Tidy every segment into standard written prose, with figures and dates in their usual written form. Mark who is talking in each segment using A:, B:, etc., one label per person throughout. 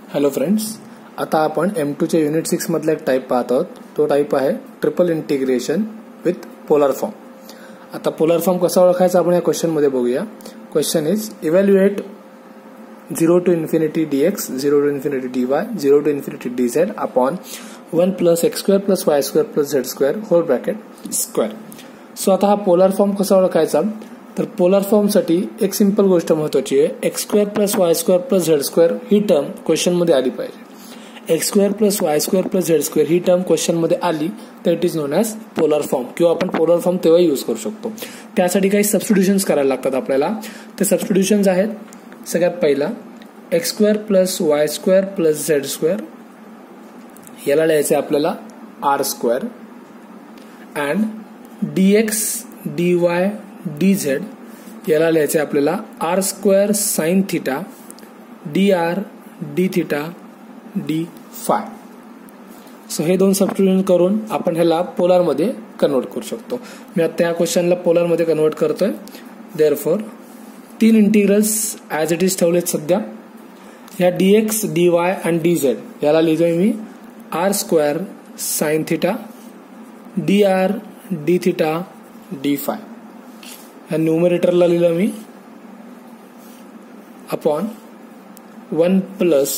A: Hello friends, आता आपण M2 च्या युनिट 6 मधला एक टाइप पाहत आहोत. तो टाइप आहे triple integration with polar form. आता पोलर फॉर्म कसा ओळखायचा आपण या क्वेश्चन मध्ये बघूया. Question is evaluate 0 to infinity dx, 0 to infinity dy, 0 to infinity dz upon 1 plus x square plus y square plus z square whole bracket square. So आता हा polar form कसा ओळखायचा, तर पोलर फॉर्म साठी एक simple गोष्ट महत्वाची आहे. X square plus Y square plus Z square ही टर्म क्वेश्चन मध्ये आली पाहिजे. X square plus Y square plus Z square ही टर्म क्वेश्चन मध्ये आली तर it is known as polar form, किंवा आपण पोलर फॉर्म तेव्हा यूज करू शकतो. त्यासाठी काही सबस्टिट्यूशन्स करायला लागतात आपल्याला. ते सबस्टिट्यूशन्स आहेत, सगळ्यात पहिला X square plus Y square plus Z square, याला लिहायचं आहे आपल्याला R square, and dx dy dz याला लिहायचे आपल्याला R square sine theta dr d theta d phi. So हे दोन सबस्टिट्यूशन करून आपण ह्याला पोलर मध्ये कन्वर्ट करू शकतो. मी आता या क्वेश्चनला पोलर मध्ये कन्वर्ट करतोय. देअरफॉर तीन इंटिग्रल्स ॲज इट इज ठेवलेत सध्या. ह्या dx dy आणि dz याला लिहितोय मी R square sine theta dr d theta d phi. ह्या न्यूमरेटरला लिहिलं मी upon 1 plus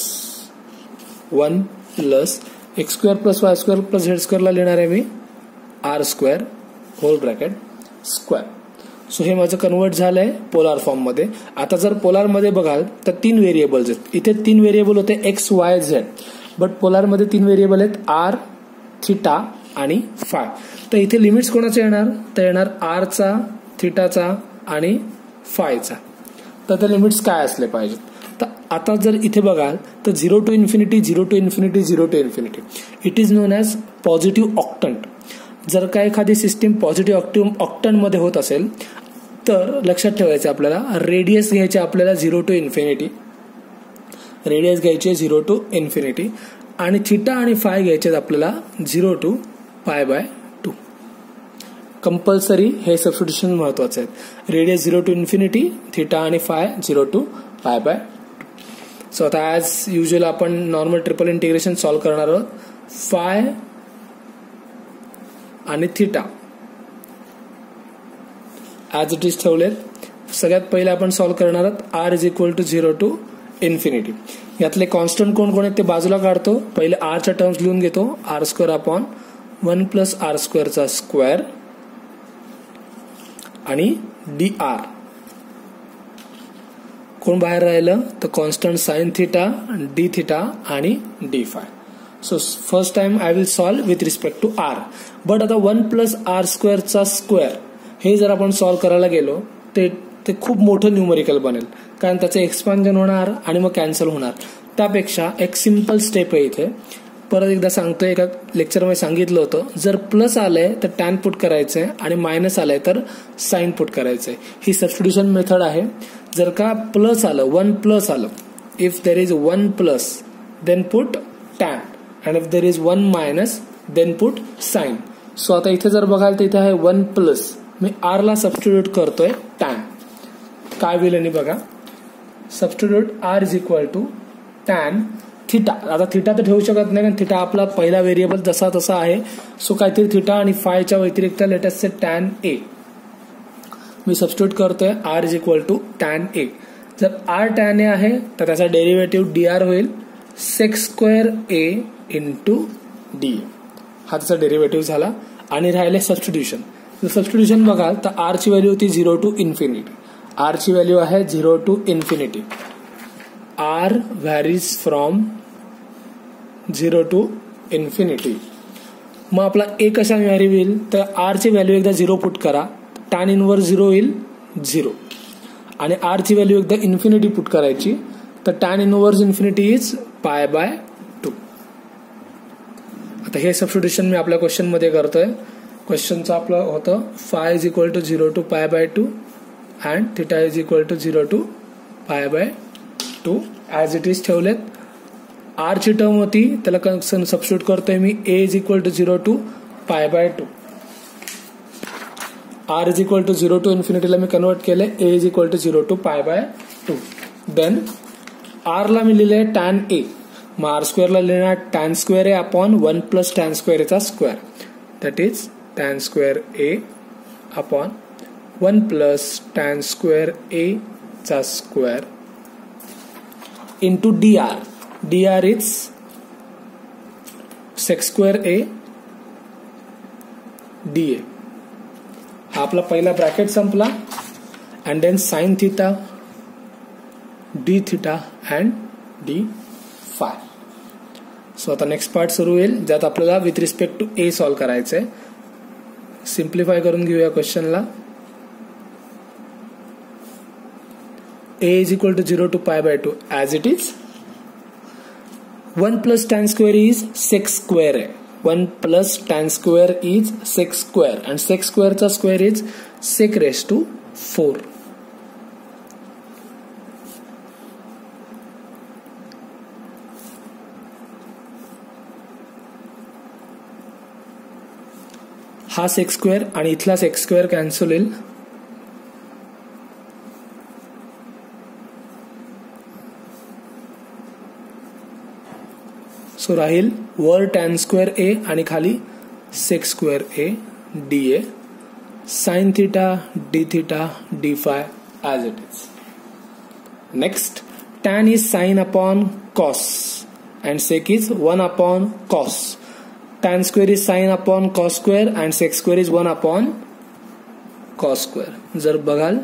A: X square plus Y square plus Z स्क्वेअरला लिहिणार आहे मी R square whole bracket square. So हे माझं कन्वर्ट झालंय पोलार फॉर्म मध्ये. आता जर पोलार मध्ये बघाल तर तीन व्हेरिएबल्स आहेत. इथे तीन व्हेरिएबल होते X Y Z, but polar मध्ये तीन व्हेरिएबल आहेत आर थिटा आणि फाय. तर इथे लिमिट्स कोणाचे येणार, तर येणार आरचा थिटाचा आणि फायचा. तर ते लिमिट्स काय असले पाहिजेत. तर आता जर इथे बघाल तर 0 to infinity 0 to infinity 0 to infinity it is known as positive octant. जर का एखादी सिस्टीम पॉझिटिव्ह ऑक्टंट मध्ये होत असेल तर लक्षात ठेवायचं आपल्याला रेडियस घ्यायचे आपल्याला 0 to infinity, रेडियस घ्यायचे 0 to infinity, आणि थिटा आणि फाय घ्यायचे आपल्याला 0 to π/2. कंपल्सरी हे सबस्टिट्यूशन महत्वाचे आहेत. रेडियस 0 to infinity, थिटा आणि फाय 0 to π/2. सो आता ॲज युजल आपण नॉर्मल ट्रिपल इंटिग्रेशन सॉल्व्ह करणार आहोत. फाय आणि थिटा ॲज इट इज ठेवलेत. सगळ्यात पहिले आपण सॉल्व्ह करणार आहोत R is equal to 0 to infinity. यातले कॉन्स्टंट कोण कोण आहेत ते बाजूला काढतो. पहिले आरच्या टर्म्स लिहून घेतो. R square upon 1 plus R स्क्वेअरचा स्क्वेअर आणि dr. कोण बाहेर राहिलं तर constant sine theta, D theta आणि D phi. So first time I will solve with respect to R. But आता 1 प्लस आर स्क्वेअरचा स्क्वेअर हे जर आपण सॉल्व करायला गेलो ते खूप मोठं न्यूमरिकल बनेल, कारण त्याचं एक्सपान्शन होणार आणि मग कॅन्सल होणार. त्यापेक्षा एक सिंपल स्टेप आहे इथे. परत एकदा सांगतोय, एका लेक्चरमध्ये सांगितलं होतं, जर प्लस आलंय तर टॅन पुट करायचंय आणि मायनस आलंय तर साइन पुट करायचंय. ही सबस्टिट्यूशन मेथड आहे. जर का प्लस आलं, 1 प्लस आलं, if there is 1 plus then put tan, and if there is 1 minus then put sine. So आता इथे जर बघाल तर इथे आहे 1 प्लस, मी आर ला सबस्टिट्यूट करतोय टॅन. काय होईल बघा, substitute R is equal to tan theta. आता थिटा तर ठेवू शकत नाही कारण थिटा आपला पहिला व्हेरिएबल जसा तसा आहे. सो काहीतरी थिटा आणि फायच्या व्यतिरिक्त लेटेस्ट से टॅन ए मी सबस्टिट्यूट करतोय. R is equal to tan A. जर आर टॅन ए आहे तर त्याचा डेरिव्हेटिव्ह dr होईल sec square A into D. हा त्याचा डेरिव्हेटिव्ह झाला. आणि राहिले सबस्टिट्यूशन. सबस्टिट्यूशन बघाल तर आर ची व्हॅल्यू होती 0 to infinity. आर ची व्हॅल्यू आहे 0 to infinity. R varies from 0 to infinity. मग आपला ए कशा व्हॅरी होईल, तर आर ची व्हॅल्यू एकदा 0 पुट करा, टॅन इनवर्स 0 होईल 0, आणि आर ची व्हॅल्यू एकदा इन्फिनिटी पुट करायची तर टॅन इनवर्स इन्फिनिटी इज π/2. आता हे सबस्टिट्यूशन मी आपल्या क्वेश्चन मध्ये करतोय. क्वेश्चनचं आपलं होतं phi is equal to 0 to π/2 and theta is equal to 0 to π/2 as it is ठेवलेत. आर ची टर्म होती त्याला सबस्टिट्यूट करतोय मी A is equal to 0 to π/2. R is equal to 0 to infinity ला मी कन्वर्ट केले. A is equal to 0 to π/2. Then R ला मी लिहिले टॅन ए. मग आर स्क्वेअरला लिहिणार tan square a upon 1 plus tan square एचा square, that is tan square a upon 1 plus tan square a चा square into d r. D r is sec square a d a. हा आपला पहिला bracket संपला. And then sine theta D theta and d phi. So आता next part सुरू होईल ज्यात आपल्याला with respect to a solve करायचंय. सिम्प्लिफाय करून घेऊया क्वेश्चनला. a is equal to 0 to pi by 2 as it is. 1 plus tan square is sec square है. 1 plus tan square is sec square and sec square चा square is sec raised to 4. हा sec square आणि इथला sec square cancel होईल. So राहील वर tan square a आणि खाली sec square a d a sine theta D theta d phi as it is. Next tan is sine upon cos and sec is 1 upon cos. Tan square is sine upon cos square and sec square is 1 upon cos square. जर बघाल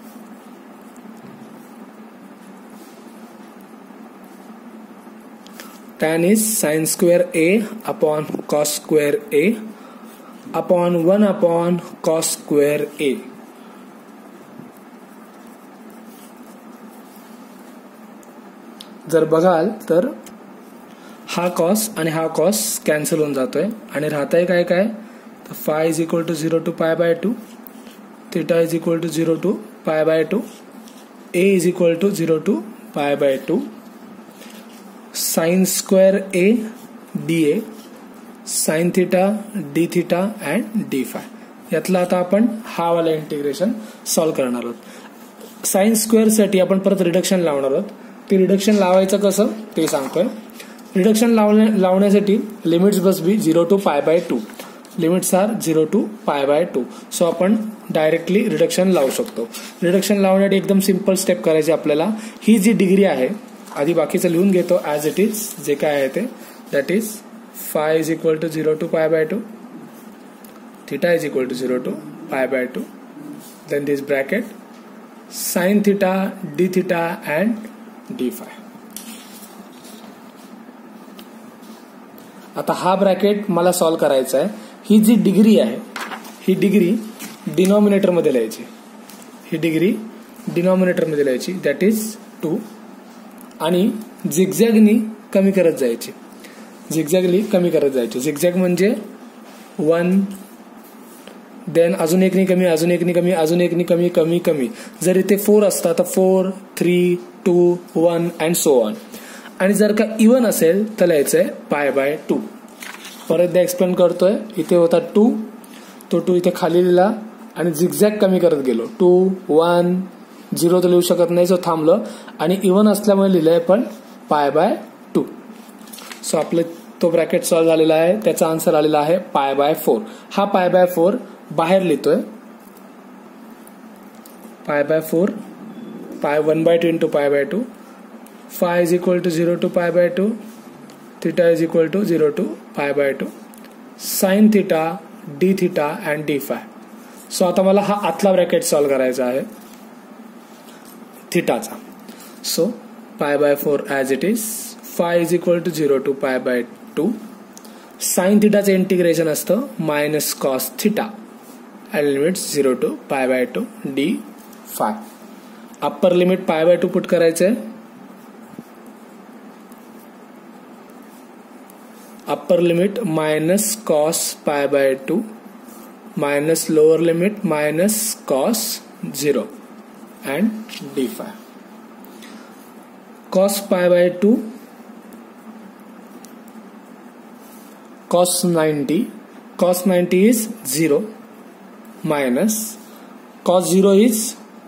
A: tan is sin square a upon cos square a upon 1 upon cos square a. जर बघाल तर हा cos आणि हा cos cancel होऊन जातोय आणि राहतंय काय काय तर phi is equal to 0 to pi by 2, theta is equal to 0 to pi by 2, a is equal to 0 to pi by 2, sine square a d a sine theta D theta and d phi. यातला आता आपण हा वाला integration solve करणार आहोत. Sine square साठी आपण परत रिडक्शन लावणार आहोत. ते रिडक्शन लावायचं कसं ते सांगतोय. रिडक्शन लावण्यासाठी लिमिट्स बस be 0 to pi by 2. Limits are 0 to pi by 2. So आपण डायरेक्टली रिडक्शन लावू शकतो. रिडक्शन लावण्यासाठी एकदम सिंपल स्टेप करायची आपल्याला. ही जी डिग्री आहे आधी बाकीचं लिहून घेतो ॲज इट इज जे काय आहे ते. That is phi is equal to 0 to pi by 2, theta is equal to 0 to pi by 2, then this bracket sine theta D theta and d phi. आता हा ब्रॅकेट मला सॉल्व्ह करायचा आहे. ही जी degree आहे ही डिग्री डिनॉमिनेटर मध्ये लिहायची. ही degree denominator मध्ये लिहायची दॅट इज 2 आणि झिगझॅगनी कमी करत जायची. झिगझॅगली कमी करत जायची. झिगझॅग म्हणजे 1 देन अजून एकनी कमी अजून एकनी कमी अजून एकनी कमी कमी कमी. जर इथे 4 असता तर 4 3 2 1 अँड सो ऑन. आणि जर का इवन असेल तर लिहायचंय पाय बाय 2. परत एकदा एक्सप्लेन करतोय. इथे होता 2 तो 2 इथे खाली लिहिला आणि झिगझॅग कमी करत गेलो. 2 1 0 तर लिहू शकत नाही सो थांबलं आणि इवन असल्यामुळे लिहिलंय पण पाय बाय 2. सो आपलं तो ब्रॅकेट सॉल्व्ह झालेला आहे. त्याचा आन्सर आलेला आहे पाय बाय 4. हा पाय बाय 4 बाहेर लिहितोय. पाय बाय 4 पाय 1/2 into pi by 2. Phi is equal to 0 to pi by 2, theta is equal to 0 to pi by 2, sine theta D theta and d phi. So आता मला हा आतला ब्रॅकेट सॉल्व्ह करायचा आहे थिटाचा. So pi by 4 as it is. Phi is equal to 0 to pi by 2. Sine थिटाचं integration असतं minus cos theta and limits 0 to pi by 2 d phi. Upper limit pi by 2 put करायचंय. Upper limit minus cos pi by 2 minus lower limit minus cos 0 and d phi. Cos pi by 2 cos 90 is 0 minus cos 0 is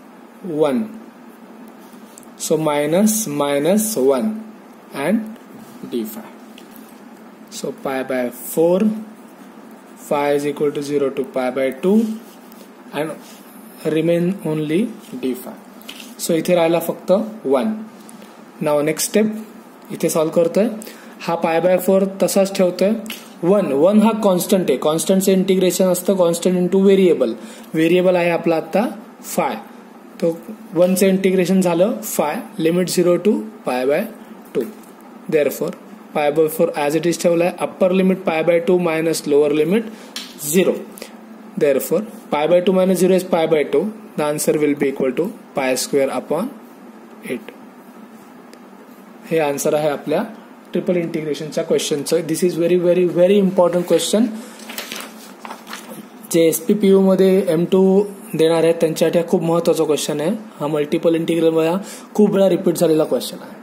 A: 1, so minus 1 and d5. So pi by 4, phi is equal to 0 to pi by 2 and remain only d5. So इथे राहिला फक्त 1. Now next step इथे solve करतोय. हा पाय by 4 तसाच ठेवतोय. 1 हा कॉन्स्टंट आहे. कॉन्स्टंटचे इंटिग्रेशन असतं कॉन्स्टंट इंटू व्हेरिएबल. व्हेरिएबल आहे आपला आता फाय. तो 1 चे इंटिग्रेशन झालं phi. Limit 0 to pi by 2. Therefore pi by 4 as it is ठेवलाय. Upper limit pi by 2 minus lower limit 0. Therefore pi by 2 minus 0 is pi by 2. The answer will be equal to pi square upon 8. हे answer आहे आपल्या triple इंटिग्रेशनच्या क्वेश्चनचं. This is very very very important question. जे SPPU मध्ये M2 देणार आहेत त्यांच्यासाठी खूप महत्वाचा क्वेश्चन आहे. हा मल्टिपल इंटिग्रल मध्ये खूप वेळा रिपीट झालेला क्वेश्चन आहे.